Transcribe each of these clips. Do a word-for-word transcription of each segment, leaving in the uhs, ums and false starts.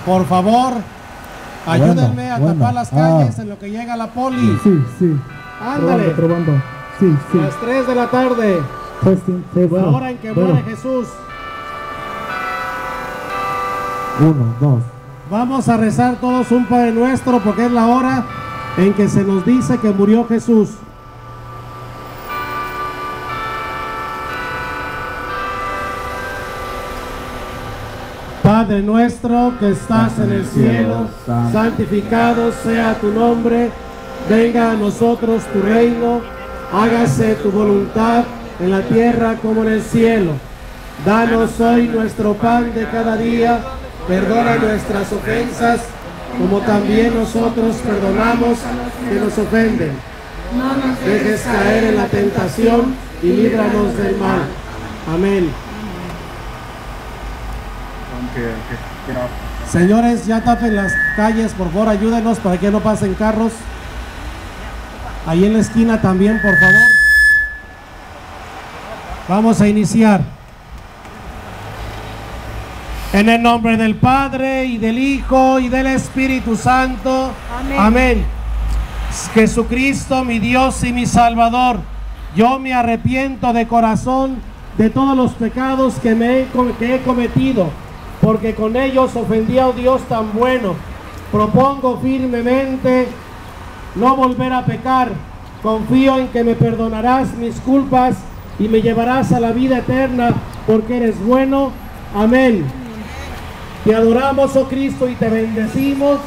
Por favor, ayúdenme a bueno, tapar las bueno. calles ah. en lo que llega la poli. Sí, sí. Ándale. Probando, probando. Sí, sí. Las tres de la tarde. Testing, testing. La hora en que bueno. muere Jesús. Uno, dos. Vamos a rezar todos un Padre Nuestro porque es la hora en que se nos dice que murió Jesús. Padre nuestro que estás en el cielo, santificado sea tu nombre, venga a nosotros tu reino, hágase tu voluntad en la tierra como en el cielo. Danos hoy nuestro pan de cada día, perdona nuestras ofensas, como también nosotros perdonamos que nos ofenden. No nos dejes caer en la tentación y líbranos del mal. Amén. Señores, ya tapen las calles, por favor, ayúdenos para que no pasen carros. Ahí en la esquina también, por favor. Vamos a iniciar. En el nombre del Padre, y del Hijo, y del Espíritu Santo. Amén. Amén. Jesucristo, mi Dios y mi Salvador, yo me arrepiento de corazón de todos los pecados que, me he, que he cometido, porque con ellos ofendí a Dios tan bueno. Propongo firmemente no volver a pecar. Confío en que me perdonarás mis culpas y me llevarás a la vida eterna, porque eres bueno. Amén. Te adoramos, oh Cristo, y te bendecimos.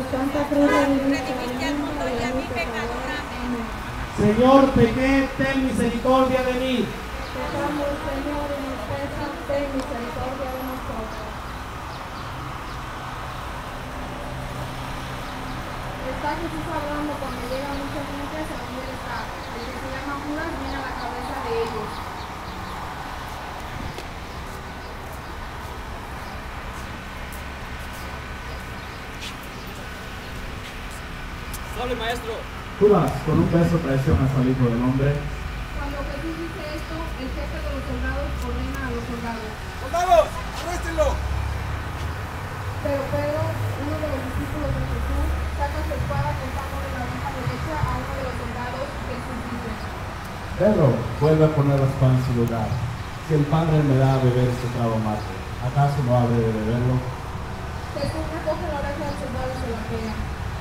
Señor, pequé, ten misericordia de mí. Está Jesús hablando cuando llega mucha gente a donde él está. El que se llama Judas viene a la cabeza de ellos. Sale, maestro. Judas, con un beso traicionas al Hijo del Hombre. Cuando Jesús dice esto, el jefe de los soldados ordena a los soldados: ¡Soldados! ¡Arréstenlo! Pero Pedro, uno de los discípulos de Jesús, saca su espada cortándole la oreja derecha a uno de los soldados. Jesús dice: Pedro, vuelve a poner la espada en su lugar. Si el Padre me da a beber este trago amargo, ¿acaso no habré de beberlo? Jesús recoge la oreja del soldado y se la pega.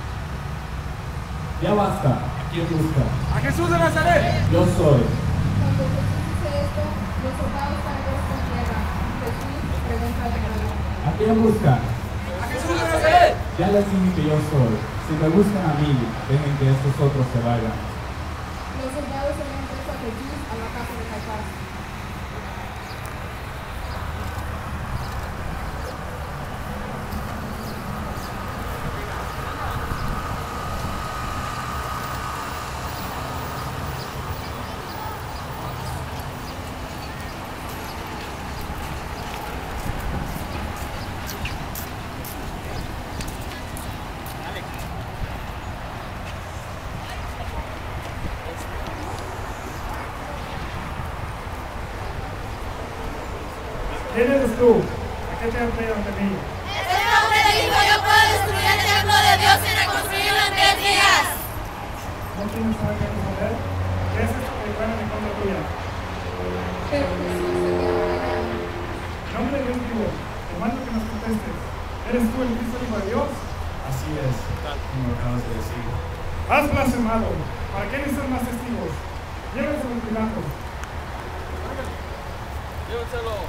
Ya basta. ¿A quién busca? ¡A Jesús de Nazaret! Yo soy. Cuando Jesús dice esto, los soldados caen en tierra. Jesús pregunta de nuevo: ¿A quién busca? ¡A Jesús de Nazaret! Ya les dije que yo soy. Si me buscan a mí, dejen que estos otros se vayan. Los soldados se habían puesto a Jesús a la casa de Caifás. ¿Quién eres tú? ¿A qué te han traído ante mí? Ese hombre dijo: yo puedo destruir el templo de Dios y reconstruirlo en tres días. ¿No tienes nada que responder? ¿Qué es esto que declaran en contra tuya? Pero Jesús se quedó callado. En nombre de Dios vivo, te mando que nos contestes. ¿Eres tú el Cristo Hijo de Dios? Así es, como lo acabas de decir. Has blasfemado. ¿Para qué necesitas más testigos? Llévenselo a Pilato. Llévenselo.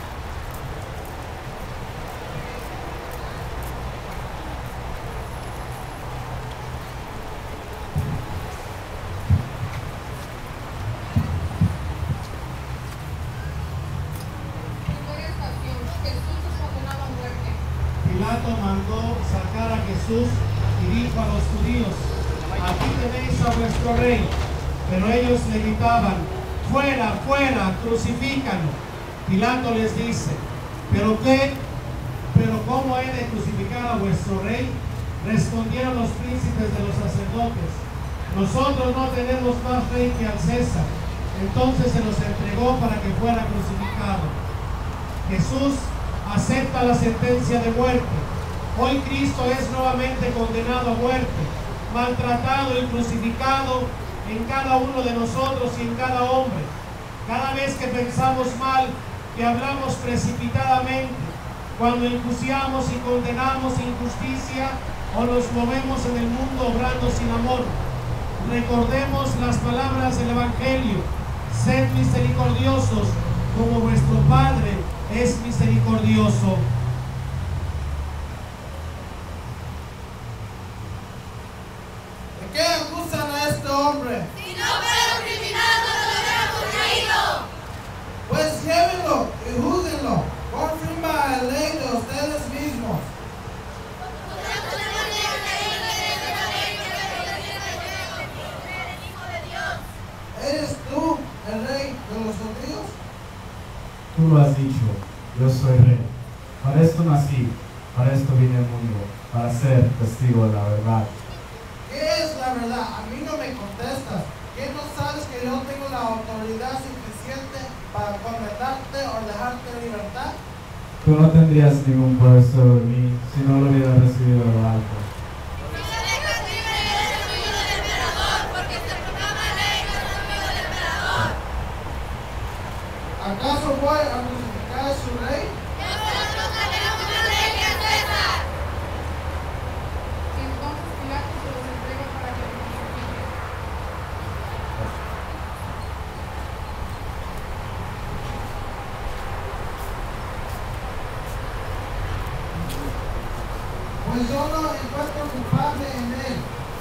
Primera estación: Jesús es condenado a muerte. Pilato mandó sacar a Jesús y dijo a los judíos: aquí tenéis a vuestro rey. Pero ellos le gritaban: fuera, fuera, crucifícalo. Pilato les dice: ¿pero qué? ¿Pero cómo he de crucificar a vuestro rey? Respondieron los príncipes de los sacerdotes: nosotros no tenemos más rey que al César. Entonces se los entregó para que fuera crucificado. Jesús acepta la sentencia de muerte. Hoy Cristo es nuevamente condenado a muerte, maltratado y crucificado en cada uno de nosotros y en cada hombre. Cada vez que pensamos mal, que hablamos precipitadamente, cuando enjuiciamos y condenamos injusticia o nos movemos en el mundo obrando sin amor, recordemos las palabras del Evangelio: sed misericordiosos como vuestro Padre es misericordioso. ¿De qué acusan a este hombre? Si no fuera un criminal, no lo hubiéramos traído. Pues llévenlo y júzguenlo conforme a la ley de ustedes mismos. ¿Eres tú el rey de los judíos? Tú lo has dicho, yo soy rey. Para esto nací, para esto vine al mundo, para ser testigo de la verdad. ¿Qué es la verdad? A mí no me contestas. ¿Qué no sabes que yo tengo la autoridad suficiente para condenarte o dejarte en libertad? Tú no tendrías ningún poder sobre mí si no lo hubieras recibido de lo alto. Si se dejas libre, eres enemigo del emperador, porque se proclama rey, no es enemigo del emperador. ¿Acaso voy a crucificar a su rey? Nosotros tenemos una ley que es César. Entonces Pilato se los entrega para que lo crucifiquen. Pues yo no encuentro culpable en él.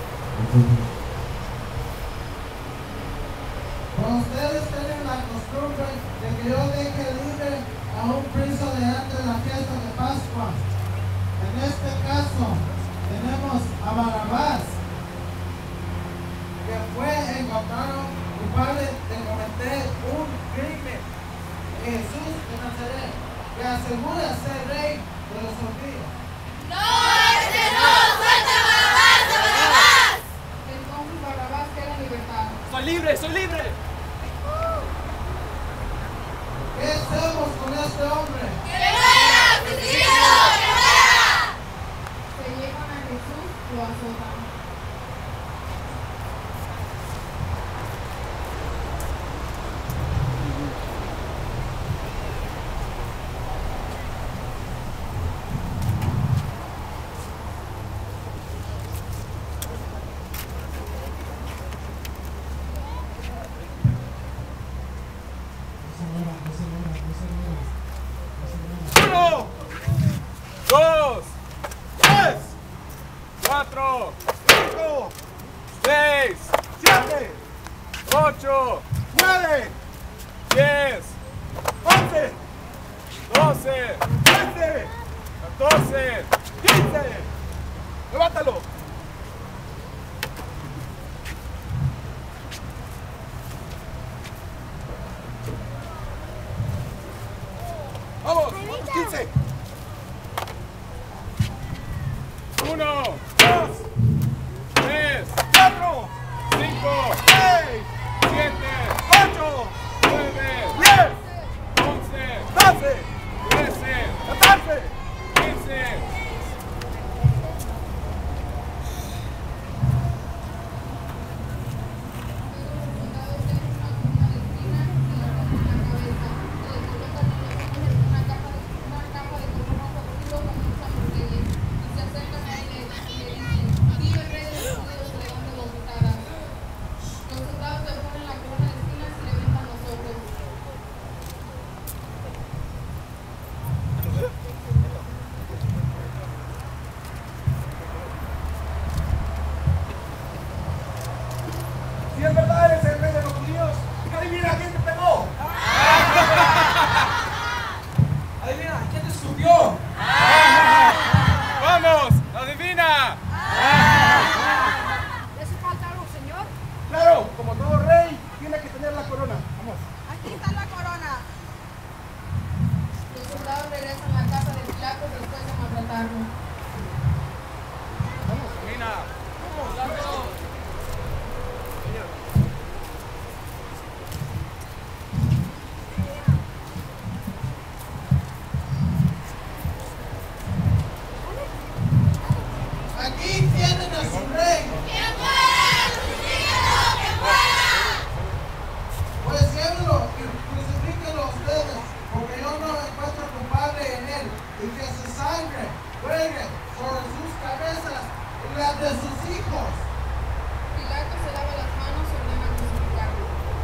Pero ustedes tienen la costumbre de que yo deje libre a un preso delante de la fiesta de Pascua. En este caso, tenemos a Barrabás, que fue encontrado culpable de cometer un crimen. Jesús de Nazaret, que asegura ser rey de los judíos. ¡No, este no! ¡Suelta a Barrabás, a Barrabás! Entonces Barrabás queda en libertad. ¡Soy libre, soy libre! ¿Qué hacemos con este hombre? ¡Que muera! ¡Crucifíquenlo! ¡Que muera! Se llevan a Jesús, lo azotan. Uno, dos, tres, cuatro, cinco, seis, siete, ocho, nueve, diez, once, doce, trece, catorce, quince. Levántalo. Vamos, quince. Uno, dos, tres, cuatro, cinco, seis, siete, ocho, nueve, diez, once, doce, trece, catorce, quince. juegue sobre sus cabezas y las de sus hijos. Pilato se lava las manos y ordena crucificarlo.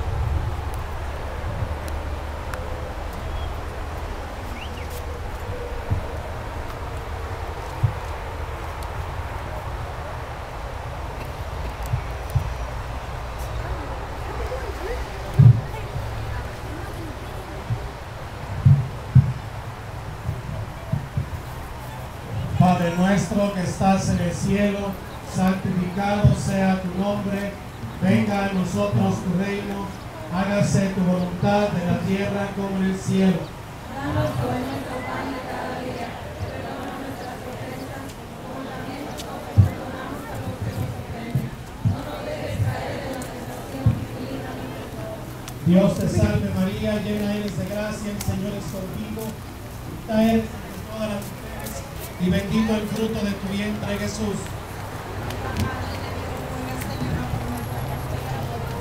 Padre nuestro que estás en el cielo, santificado sea tu nombre, venga a nosotros tu reino, hágase tu voluntad en la tierra como en el cielo. Danos hoy nuestro pan de cada día, perdona nuestras ofensas, como también nosotros perdonamos a los que nos ofenden. No nos dejes caer en la tentación y líbranos de todo. Dios te salve María, llena eres de gracia, el Señor es contigo, bendita eres entre todas las mujeres y bendito el fruto de tu vientre Jesús.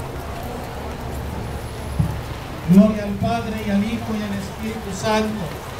Gloria al Padre y al Hijo y al Espíritu Santo.